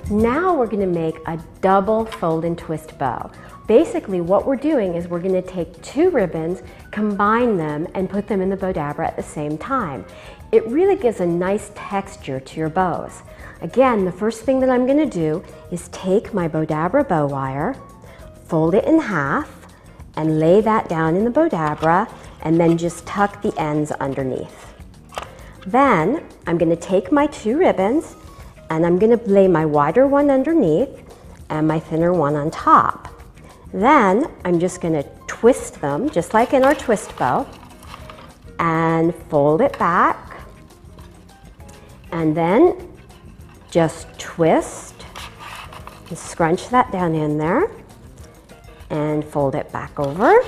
Now we're going to make a double fold and twist bow. Basically what we're doing is we're going to take two ribbons, combine them, and put them in the Bowdabra at the same time. It really gives a nice texture to your bows. Again, the first thing that I'm going to do is take my Bowdabra bow wire, fold it in half, and lay that down in the Bowdabra, and then just tuck the ends underneath. Then I'm going to take my two ribbons, and I'm going to lay my wider one underneath and my thinner one on top. Then I'm just going to twist them, just like in our twist bow, and fold it back, and then just twist and scrunch that down in there and fold it back over,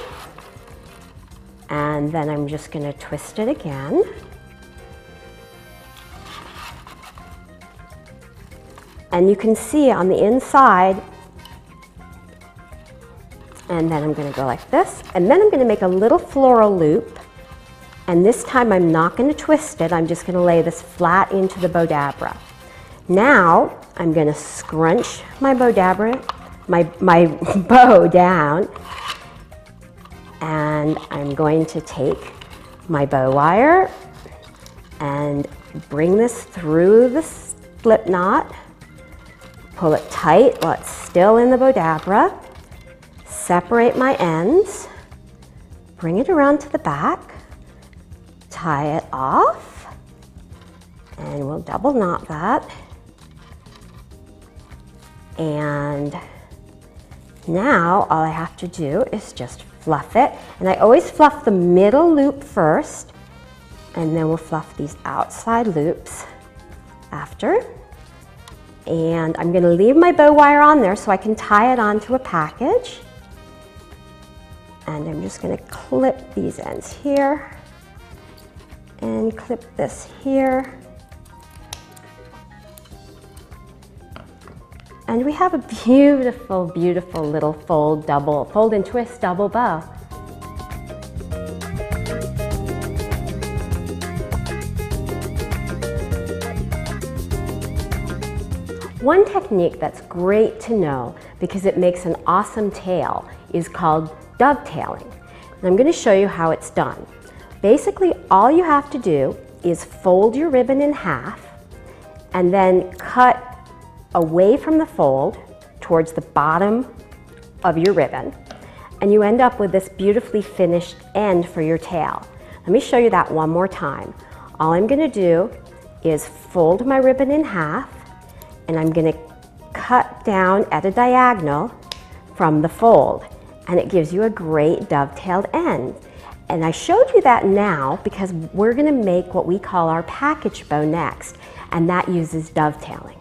and then I'm just going to twist it again. And you can see on the inside, and then I'm going to go like this, and then I'm going to make a little floral loop, and this time I'm not going to twist it, I'm just going to lay this flat into the Bowdabra. Now I'm going to scrunch my Bowdabra, my bow down, and I'm going to take my bow wire and bring this through the slip knot, pull it tight while it's still in the Bowdabra, separate my ends, bring it around to the back, tie it off, and we'll double knot that. And now all I have to do is just fluff it. And I always fluff the middle loop first, and then we'll fluff these outside loops after. And I'm going to leave my bow wire on there so I can tie it onto a package. And I'm just going to clip these ends here and clip this here. And we have a beautiful, beautiful little fold and twist double bow. One technique that's great to know because it makes an awesome tail is called dovetailing. And I'm going to show you how it's done. Basically, all you have to do is fold your ribbon in half and then cut away from the fold towards the bottom of your ribbon, and you end up with this beautifully finished end for your tail. Let me show you that one more time. All I'm going to do is fold my ribbon in half, and I'm going to cut down at a diagonal from the fold, and it gives you a great dovetailed end. And I showed you that now because we're going to make what we call our package bow next, and that uses dovetailing.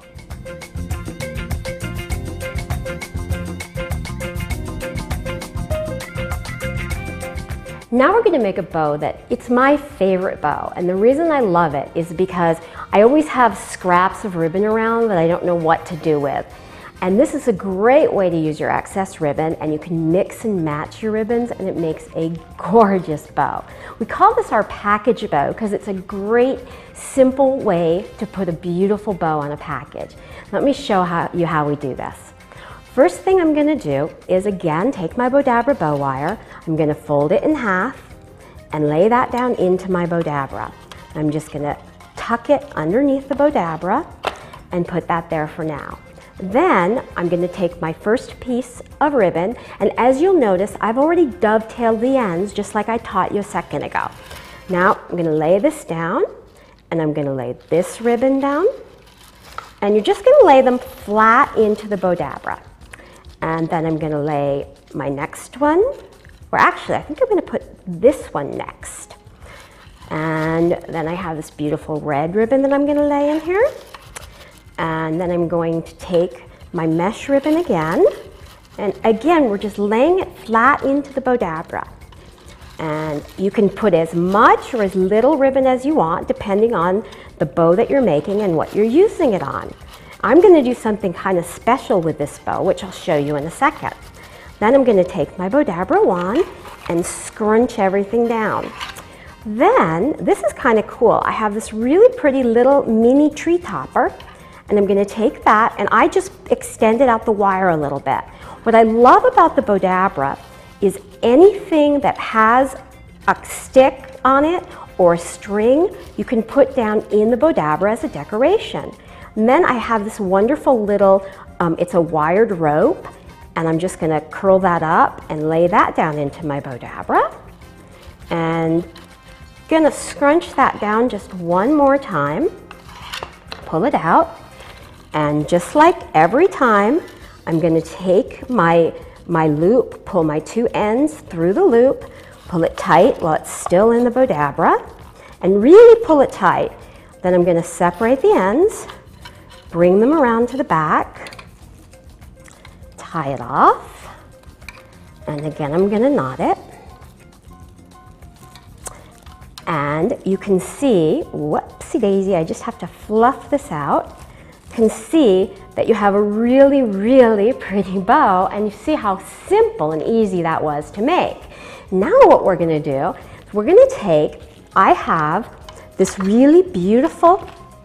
Now we're going to make a bow that it's my favorite bow, and the reason I love it is because I always have scraps of ribbon around that I don't know what to do with. And this is a great way to use your excess ribbon, and you can mix and match your ribbons, and it makes a gorgeous bow. We call this our package bow because it's a great, simple way to put a beautiful bow on a package. Let me show you how we do this. First thing I'm going to do is again take my Bowdabra bow wire. I'm going to fold it in half and lay that down into my Bowdabra. I'm just going to tuck it underneath the Bowdabra and put that there for now. Then I'm going to take my first piece of ribbon, and as you'll notice, I've already dovetailed the ends just like I taught you a second ago. Now I'm going to lay this down, and I'm going to lay this ribbon down, and you're just going to lay them flat into the Bowdabra. And then I'm going to lay my next one, or actually I think I'm going to put this one next. And then I have this beautiful red ribbon that I'm going to lay in here. And then I'm going to take my mesh ribbon again. And again, we're just laying it flat into the Bowdabra. And you can put as much or as little ribbon as you want, depending on the bow that you're making and what you're using it on. I'm going to do something kind of special with this bow, which I'll show you in a second. Then I'm going to take my Bowdabra wand and scrunch everything down. Then, this is kind of cool. I have this really pretty little mini tree topper, And I'm going to take that and I just extended out the wire a little bit. What I love about the Bowdabra is anything that has a stick on it or a string, you can put down in the Bowdabra as a decoration. And then I have this wonderful little, it's a wired rope, and I'm just going to curl that up and lay that down into my Bowdabra. And going to scrunch that down just one more time, pull it out, and just like every time, I'm going to take my loop, pull my two ends through the loop, pull it tight while it's still in the Bowdabra, and really pull it tight. Then I'm going to separate the ends, bring them around to the back, tie it off, and again I'm going to knot it. And you can see, whoopsie daisy, I just have to fluff this out. You can see that you have a really, really pretty bow, and you see how simple and easy that was to make. Now what we're going to do is we're going to take, I have this really beautiful,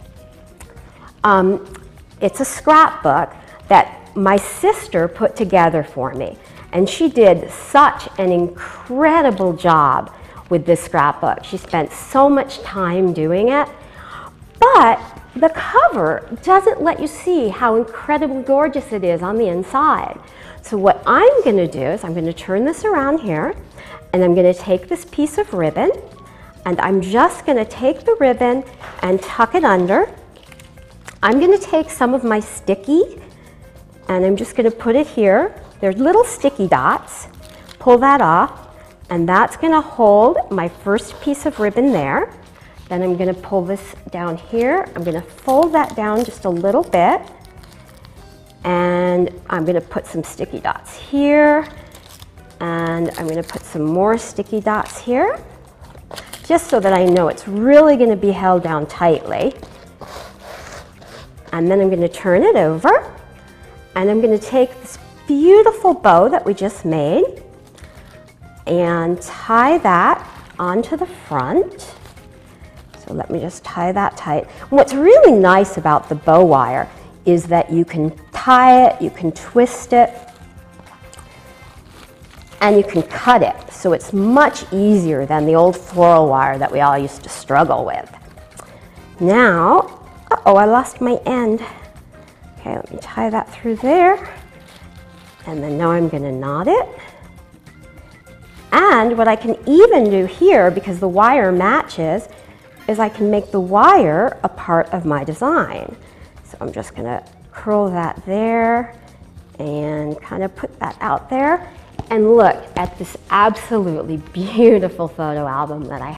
it's a scrapbook that my sister put together for me. And she did such an incredible job with this scrapbook. She spent so much time doing it, but the cover doesn't let you see how incredibly gorgeous it is on the inside. So what I'm going to do is I'm going to turn this around here, and I'm going to take this piece of ribbon, and I'm just going to take the ribbon and tuck it under. I'm going to take some of my sticky, and I'm just going to put it here. There's little sticky dots. Pull that off. And that's going to hold my first piece of ribbon there. Then I'm going to pull this down here. I'm going to fold that down just a little bit. And I'm going to put some sticky dots here. And I'm going to put some more sticky dots here, just so that I know it's really going to be held down tightly. And then I'm going to turn it over. And I'm going to take this beautiful bow that we just made and tie that onto the front. So let me just tie that tight. And what's really nice about the bow wire is that you can tie it, you can twist it, and you can cut it. So it's much easier than the old floral wire that we all used to struggle with. Now, uh-oh, I lost my end. Okay, let me tie that through there. And then now I'm going to knot it. And what I can even do here, because the wire matches, is I can make the wire a part of my design. So I'm just going to curl that there and kind of put that out there. And look at this absolutely beautiful photo album that I